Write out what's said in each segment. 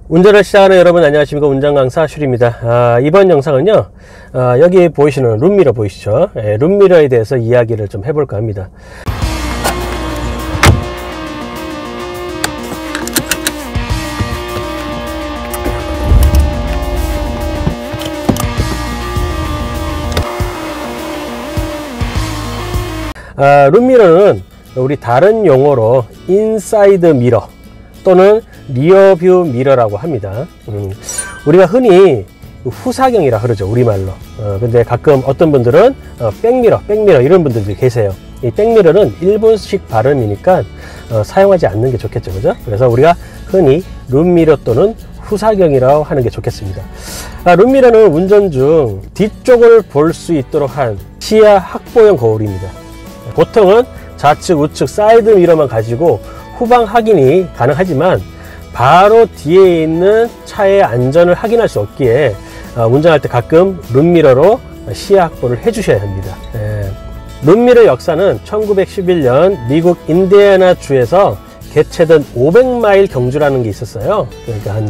운전을 시작하는 여러분 안녕하십니까. 운전강사 슈리입니다. 이번 영상은요, 여기 보이시는 룸미러 보이시죠? 룸미러에 대해서 이야기를 좀 해볼까 합니다. 룸미러는 우리 다른 용어로 인사이드 미러 또는 리어뷰 미러라고 합니다. 우리가 흔히 후사경이라 그러죠, 우리말로. 근데 가끔 어떤 분들은 백미러 이런 분들도 계세요. 이 백미러는 일본식 발음이니까 사용하지 않는 게 좋겠죠, 그죠? 그래서 우리가 흔히 룸미러 또는 후사경이라고 하는 게 좋겠습니다. 룸미러는 운전 중 뒤쪽을 볼 수 있도록 한 시야 확보형 거울입니다. 보통은 좌측, 우측, 사이드 미러만 가지고 후방 확인이 가능하지만 바로 뒤에 있는 차의 안전을 확인할 수 없기에 운전할 때 가끔 룸미러로 시야 확보를 해 주셔야 합니다. 룸미러 역사는 1911년 미국 인디애나 주에서 개최된 500마일 경주라는 게 있었어요. 그러니까 한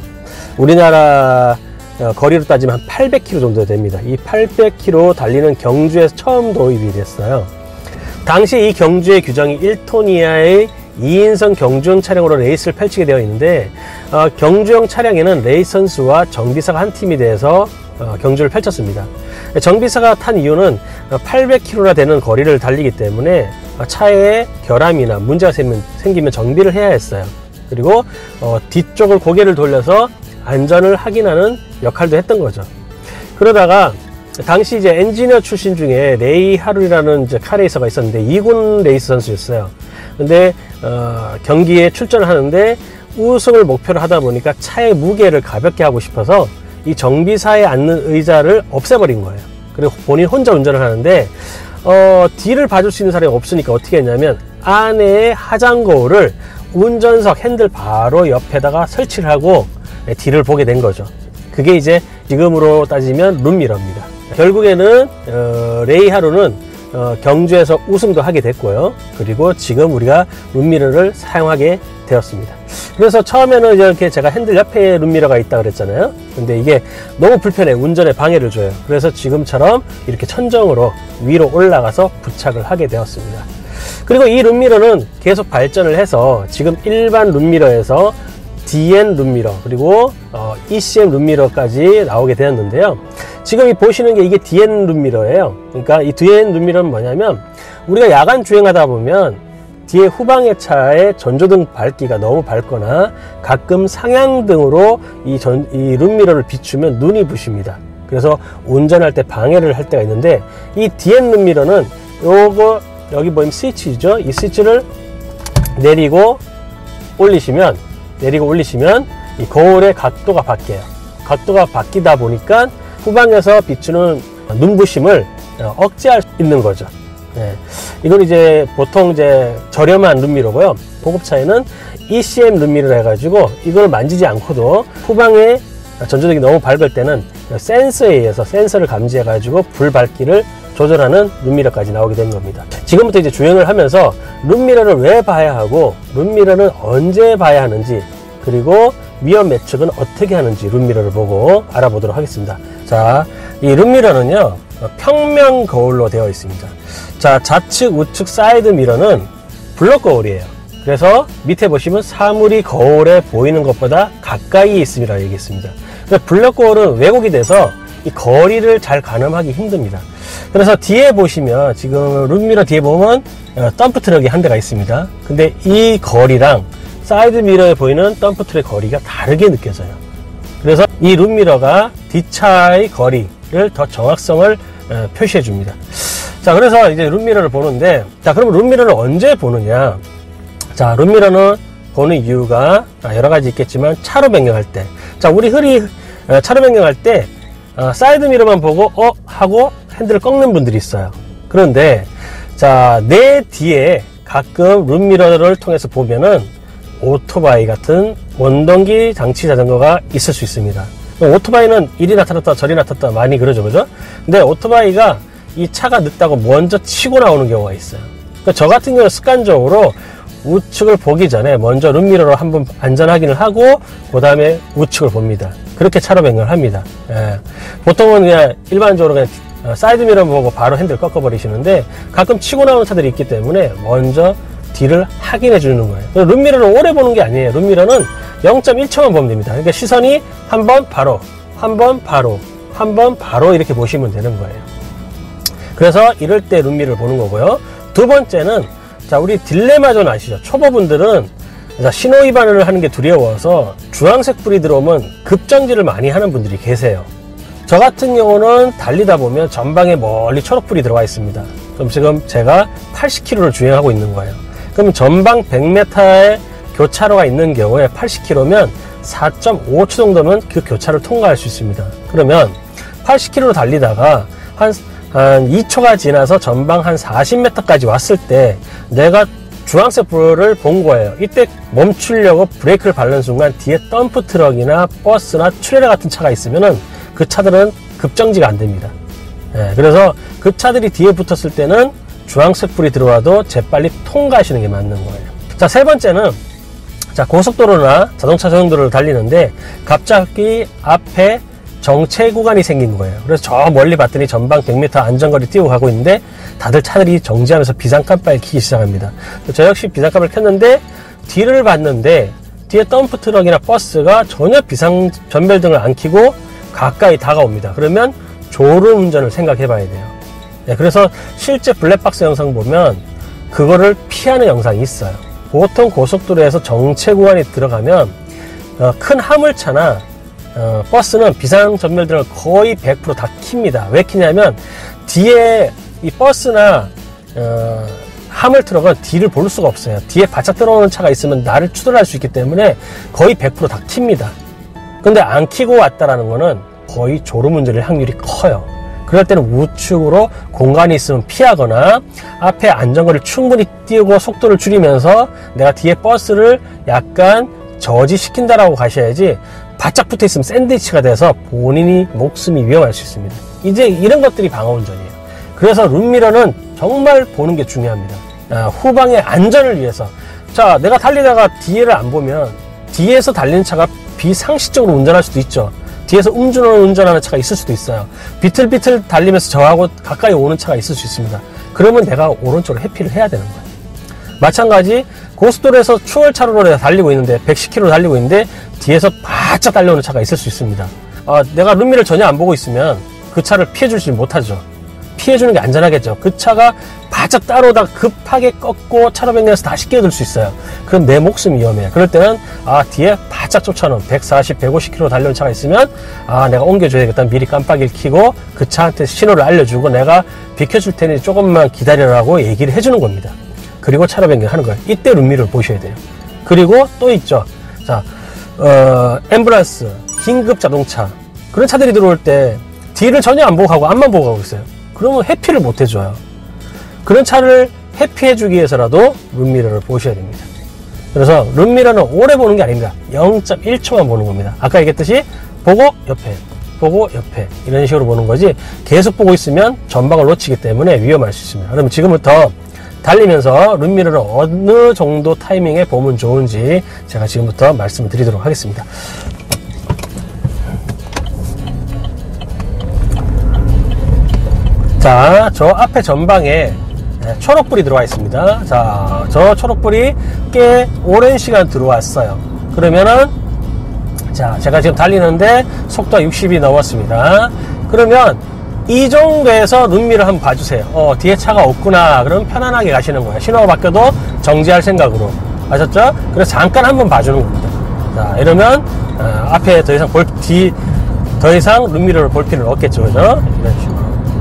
우리나라 거리로 따지면 한 800km 정도 됩니다. 이 800km 달리는 경주에서 처음 도입이 됐어요. 당시 이 경주의 규정이 1톤 이하의 2인승 경주용 차량으로 레이스를 펼치게 되어 있는데, 경주용 차량에는 레이스 선수와 정비사가 한 팀이 돼서 경주를 펼쳤습니다. 정비사가 탄 이유는 800km나 되는 거리를 달리기 때문에 차에 결함이나 문제가 생기면 정비를 해야 했어요. 그리고 뒤쪽을 고개를 돌려서 안전을 확인하는 역할도 했던 거죠. 그러다가 당시 이제 엔지니어 출신 중에 레이 하루라는 이제 카레이서가 있었는데 2군 레이스 선수였어요. 근데 경기에 출전을 하는데 우승을 목표로 하다 보니까 차의 무게를 가볍게 하고 싶어서 이 정비사에 앉는 의자를 없애버린 거예요. 그리고 본인 혼자 운전을 하는데 뒤를 봐줄 수 있는 사람이 없으니까 어떻게 했냐면 안에 하장 거울을 운전석 핸들 바로 옆에다가 설치를 하고 뒤를 보게 된 거죠. 그게 이제 지금으로 따지면 룸미러입니다. 결국에는 레이 하루는 경주에서 우승도 하게 됐고요. 그리고 지금 우리가 룸미러를 사용하게 되었습니다. 그래서 처음에는 이렇게 제가 핸들 옆에 룸미러가 있다 그랬잖아요. 근데 이게 너무 불편해, 운전에 방해를 줘요. 그래서 지금처럼 이렇게 천정으로 위로 올라가서 부착을 하게 되었습니다. 그리고 이 룸미러는 계속 발전을 해서 지금 일반 룸미러에서 DN 룸미러 그리고 ECM 룸미러까지 나오게 되었는데요. 지금 이 보시는 게 이게 DN 룸미러예요. 그러니까 이 DN 룸미러는 뭐냐면 우리가 야간 주행하다 보면 뒤에 후방의 차의 전조등 밝기가 너무 밝거나 가끔 상향등으로 이 룸미러를 비추면 눈이 부십니다. 그래서 운전할 때 방해를 할 때가 있는데 이 DN 룸미러는 요거 여기 보이면 스위치죠. 이 스위치를 내리고 올리시면 이 거울의 각도가 바뀌어요. 각도가 바뀌다 보니까 후방에서 비추는 눈부심을 억제할 수 있는 거죠. 이건 이제 보통 이제 저렴한 룸미러고요. 고급차에는 ECM 룸미러라 해가지고 이걸 만지지 않고도 후방에 전조등이 너무 밝을 때는 센서에 의해서 센서를 감지해가지고 불 밝기를 조절하는 룸미러까지 나오게 된 겁니다. 지금부터 이제 주행을 하면서 룸미러를 왜 봐야 하고 룸미러는 언제 봐야 하는지 그리고 위험 매측은 어떻게 하는지 룸미러를 보고 알아보도록 하겠습니다. 자, 이 룸미러는요 평면 거울로 되어 있습니다. 자, 좌측, 우측, 사이드 미러는 블럭 거울이에요. 그래서 밑에 보시면 사물이 거울에 보이는 것보다 가까이 있음이라고 얘기했습니다. 블럭 거울은 왜곡이 돼서 이 거리를 잘 가늠하기 힘듭니다. 그래서 뒤에 보시면 지금 룸미러 뒤에 보면 덤프 트럭이 한 대가 있습니다. 근데 이 거리랑 사이드 미러에 보이는 덤프 트럭의 거리가 다르게 느껴져요. 그래서 이 룸미러가 뒷차의 거리를 더 정확성을 표시해 줍니다. 자, 그래서 이제 룸미러를 보는데, 자, 그럼 룸미러를 언제 보느냐? 자, 룸미러는 보는 이유가 여러 가지 있겠지만 차로 변경할 때, 자, 우리 흔히 차로 변경할 때 사이드 미러만 보고 하고 핸들을 꺾는 분들이 있어요. 그런데 자, 내 뒤에 가끔 룸미러를 통해서 보면은 오토바이 같은 원동기 장치 자전거가 있을 수 있습니다. 오토바이는 이리 나타났다 저리 나타났다 많이 그러죠, 그죠? 근데 오토바이가 이 차가 늦다고 먼저 치고 나오는 경우가 있어요. 그러니까 저 같은 경우는 습관적으로 우측을 보기 전에 먼저 룸미러로 한번 안전 확인을 하고 그 다음에 우측을 봅니다. 그렇게 차로 변경을 합니다. 예. 보통은 그냥 일반적으로 그냥 사이드미러 보고 바로 핸들 꺾어버리시는데 가끔 치고 나오는 차들이 있기 때문에 먼저 뒤를 확인해 주는 거예요. 룸미러를 오래 보는 게 아니에요. 룸미러는 0.1초만 보면 됩니다. 그러니까 시선이 한 번 바로, 한 번 바로, 한 번 바로 이렇게 보시면 되는 거예요. 그래서 이럴 때 룸미러를 보는 거고요. 두 번째는 자, 우리 딜레마 존 아시죠? 초보분들은 신호 위반을 하는 게 두려워서 주황색 불이 들어오면 급정지를 많이 하는 분들이 계세요. 저 같은 경우는 달리다 보면 전방에 멀리 초록불이 들어와 있습니다. 그럼 지금 제가 80km를 주행하고 있는 거예요. 그럼 전방 100m의 교차로가 있는 경우에 80km면 4.5초 정도면 그 교차를 통과할 수 있습니다. 그러면 80km로 달리다가 한 2초가 지나서 전방 한 40m까지 왔을 때 내가 주황색 불을 본 거예요. 이때 멈추려고 브레이크를 밟는 순간 뒤에 덤프 트럭이나 버스나 트레일러 같은 차가 있으면은 그 차들은 급정지가 안 됩니다. 예, 그래서 그 차들이 뒤에 붙었을 때는 주황색 불이 들어와도 재빨리 통과하시는 게 맞는 거예요. 자, 세 번째는 자, 고속도로나 자동차 전용도로를 달리는데 갑자기 앞에 정체 구간이 생긴 거예요. 그래서 저 멀리 봤더니 전방 100m 안전거리 띄우고 가고 있는데 다들 차들이 정지하면서 비상깜빡이를 켜기 시작합니다. 저 역시 비상깜빡이를 켰는데 뒤를 봤는데 뒤에 덤프 트럭이나 버스가 전혀 비상 전멸등을 안 켜고 가까이 다가옵니다. 그러면 졸음 운전을 생각해 봐야 돼요. 네, 그래서 실제 블랙박스 영상 보면 그거를 피하는 영상이 있어요. 보통 고속도로에서 정체 구간이 들어가면 큰 화물차나 버스는 비상전멸등을 거의 100% 다 킵니다. 왜 켜냐면 뒤에 이 버스나 화물 트럭은 뒤를 볼 수가 없어요. 뒤에 바짝 들어오는 차가 있으면 나를 추돌할 수 있기 때문에 거의 100% 다 킵니다. 근데 안 켜고 왔다라는 거는 거의 졸음 운전일 확률이 커요. 그럴 때는 우측으로 공간이 있으면 피하거나 앞에 안전거리를 충분히 띄우고 속도를 줄이면서 내가 뒤에 버스를 약간 저지시킨다라고 가셔야지 바짝 붙어 있으면 샌드위치가 돼서 본인이 목숨이 위험할 수 있습니다. 이제 이런 것들이 방어운전이에요. 그래서 룸미러는 정말 보는 게 중요합니다. 후방의 안전을 위해서. 자, 내가 달리다가 뒤를 안 보면 뒤에서 달리는 차가 비상식적으로 운전할 수도 있죠. 뒤에서 음주운전을 운전하는 차가 있을 수도 있어요. 비틀비틀 달리면서 저하고 가까이 오는 차가 있을 수 있습니다. 그러면 내가 오른쪽으로 회피를 해야 되는 거예요. 마찬가지 고속도로에서 추월차로로 내가 달리고 있는데 110km 달리고 있는데 뒤에서 바짝 달려오는 차가 있을 수 있습니다. 내가 룸미를 전혀 안 보고 있으면 그 차를 피해주지 못하죠. 피해주는 게 안전하겠죠. 그 차가 바짝 따라오다가 급하게 꺾고 차로 변경해서 다시 끼어들 수 있어요. 그럼 내 목숨이 위험해요. 그럴 때는 뒤에 바짝 쫓아놓은 140, 150km 달려온 차가 있으면 내가 옮겨줘야겠다. 미리 깜빡이를 켜고 그 차한테 신호를 알려주고 내가 비켜줄 테니 조금만 기다려라고 얘기를 해주는 겁니다. 그리고 차로 변경하는 거예요. 이때 룸미러를 보셔야 돼요. 그리고 또 있죠. 자, 앰뷸런스, 긴급 자동차 그런 차들이 들어올 때 뒤를 전혀 안 보고 가고 앞만 보고 가고 있어요. 그러면 회피를 못 해줘요. 그런 차를 회피해주기 위해서라도 룸미러를 보셔야 됩니다. 그래서 룸미러는 오래 보는 게 아닙니다. 0.1초만 보는 겁니다. 아까 얘기했듯이 보고 옆에, 보고 옆에 이런 식으로 보는 거지 계속 보고 있으면 전방을 놓치기 때문에 위험할 수 있습니다. 그럼 지금부터 달리면서 룸미러를 어느 정도 타이밍에 보면 좋은지 제가 지금부터 말씀을 드리도록 하겠습니다. 자, 저 앞에 전방에 초록불이 들어와 있습니다. 자, 저 초록불이 꽤 오랜 시간 들어왔어요. 그러면은 자, 제가 지금 달리는데 속도가 60이 넘었습니다. 그러면 이 정도에서 룸미러 한번 봐주세요. 뒤에 차가 없구나. 그럼 편안하게 가시는 거예요. 신호가 바뀌어도 정지할 생각으로. 아셨죠? 그래서 잠깐 한번 봐주는 겁니다. 자, 이러면 앞에 더 이상 더 이상 룸미러를 볼 필요는 없겠죠. 그죠? 이런 식으로.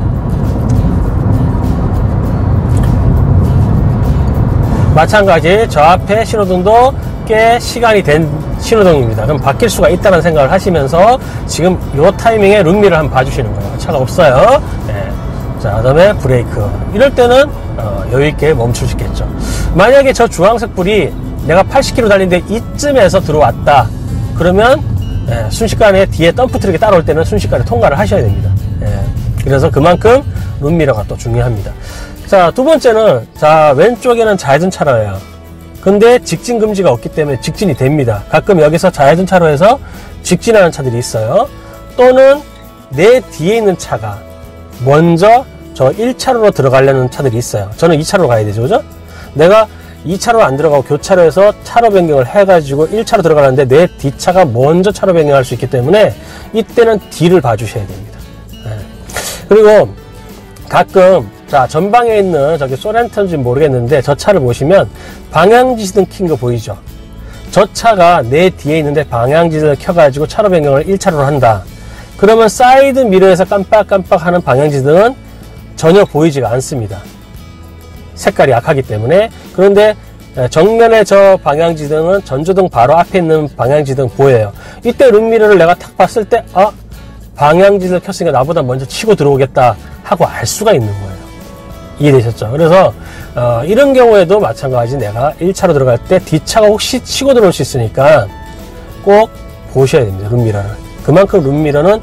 마찬가지 저 앞에 신호등도 꽤 시간이 된 신호등입니다. 그럼 바뀔 수가 있다는 생각을 하시면서 지금 이 타이밍에 룸미러를 한번 봐주시는 거예요. 차가 없어요. 네. 자, 그 다음에 브레이크. 이럴 때는 여유있게 멈추시겠죠. 만약에 저 주황색 불이 내가 80km 달리는데 이쯤에서 들어왔다. 그러면 순식간에 뒤에 덤프트럭이 따라올 때는 순식간에 통과를 하셔야 됩니다. 그래서 그만큼 룸미러가 또 중요합니다. 자, 두 번째는 자 왼쪽에는 좌회전 차로예요. 근데 직진 금지가 없기 때문에 직진이 됩니다. 가끔 여기서 좌회전 차로에서 직진하는 차들이 있어요. 또는 내 뒤에 있는 차가 먼저 저 1차로로 들어가려는 차들이 있어요. 저는 2차로로 가야 되죠, 그죠? 내가 2차로 안 들어가고 교차로에서 차로 변경을 해가지고 1차로 들어가는데 내 뒷차가 먼저 차로 변경할 수 있기 때문에 이때는 뒤를 봐주셔야 됩니다. 네. 그리고 가끔 자 전방에 있는 저기 소렌토인지 모르겠는데 저 차를 보시면 방향지시등 킨 거 보이죠? 저 차가 내 뒤에 있는데 방향지시등을 켜가지고 차로 변경을 1차로로 한다. 그러면 사이드 미러에서 깜빡깜빡하는 방향지시등은 전혀 보이지가 않습니다. 색깔이 약하기 때문에. 그런데 정면에 저 방향지등은 전조등 바로 앞에 있는 방향지등 보여요. 이때 룸미러를 내가 탁 봤을 때 방향지등을 켰으니까 나보다 먼저 치고 들어오겠다 하고 알 수가 있는 거예요. 이해되셨죠? 그래서 이런 경우에도 마찬가지 내가 1차로 들어갈 때 뒷차가 혹시 치고 들어올 수 있으니까 꼭 보셔야 됩니다. 룸미러를. 그만큼 룸미러는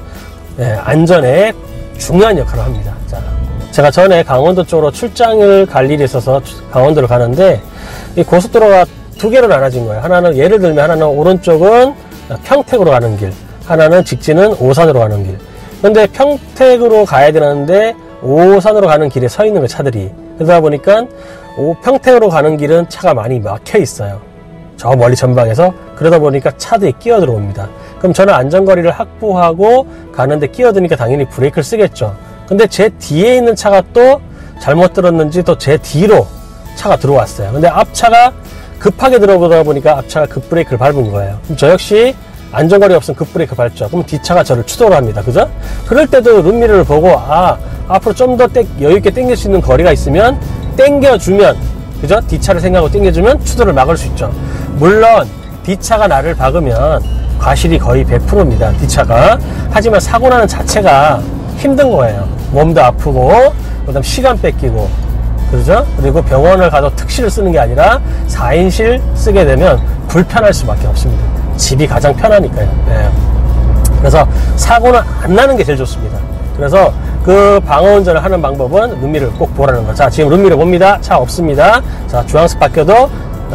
안전에 중요한 역할을 합니다. 자, 제가 전에 강원도 쪽으로 출장을 갈 일이 있어서 강원도를 가는데 이 고속도로가 두 개로 나눠진 거예요. 하나는 예를 들면 하나는 오른쪽은 평택으로 가는 길, 하나는 직진은 오산으로 가는 길. 근데 평택으로 가야 되는데 오산으로 가는 길에 서 있는 거 차들이. 그러다 보니까 평택으로 가는 길은 차가 많이 막혀 있어요. 저 멀리 전방에서. 그러다 보니까 차들이 끼어 들어옵니다. 그럼 저는 안전거리를 확보하고 가는데 끼어드니까 당연히 브레이크를 쓰겠죠. 근데 제 뒤에 있는 차가 또 잘못 들었는지 또 제 뒤로 차가 들어왔어요. 근데 앞차가 급하게 들어오다 보니까 앞차가 급브레이크를 밟은 거예요. 그럼 저 역시 안전거리 없으면 급브레이크 밟죠. 그럼 뒷차가 저를 추돌을 합니다. 그죠? 그럴 때도 룸미러를 보고 앞으로 좀 더 여유있게 당길 수 있는 거리가 있으면 당겨주면, 그죠? 뒷차를 생각하고 당겨주면 추돌을 막을 수 있죠. 물론 뒷차가 나를 박으면 과실이 거의 100%입니다. 뒷차가. 하지만 사고 나는 자체가 힘든 거예요. 몸도 아프고 그다음 시간 뺏기고, 그렇죠? 그리고 병원을 가도 특실을 쓰는 게 아니라 4인실 쓰게 되면 불편할 수밖에 없습니다. 집이 가장 편하니까요. 네. 그래서 사고는 안 나는 게 제일 좋습니다. 그래서 그 방어운전을 하는 방법은 룸미러를 꼭 보라는 거. 자, 지금 룸미러 봅니다. 차 없습니다. 자, 주황색 바뀌어도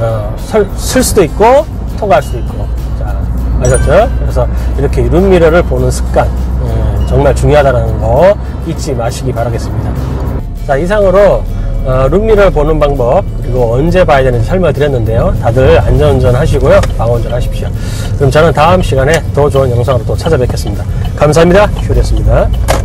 쓸 수도 있고 통과할 수도 있고. 자, 아셨죠? 그래서 이렇게 룸미러를 보는 습관 정말 중요하다는 거 잊지 마시기 바라겠습니다. 자, 이상으로 룸미러를 보는 방법 그리고 언제 봐야 되는지 설명을 드렸는데요. 다들 안전운전 하시고요. 방어운전 하십시오. 그럼 저는 다음 시간에 더 좋은 영상으로 또 찾아뵙겠습니다. 감사합니다. 휴대였습니다.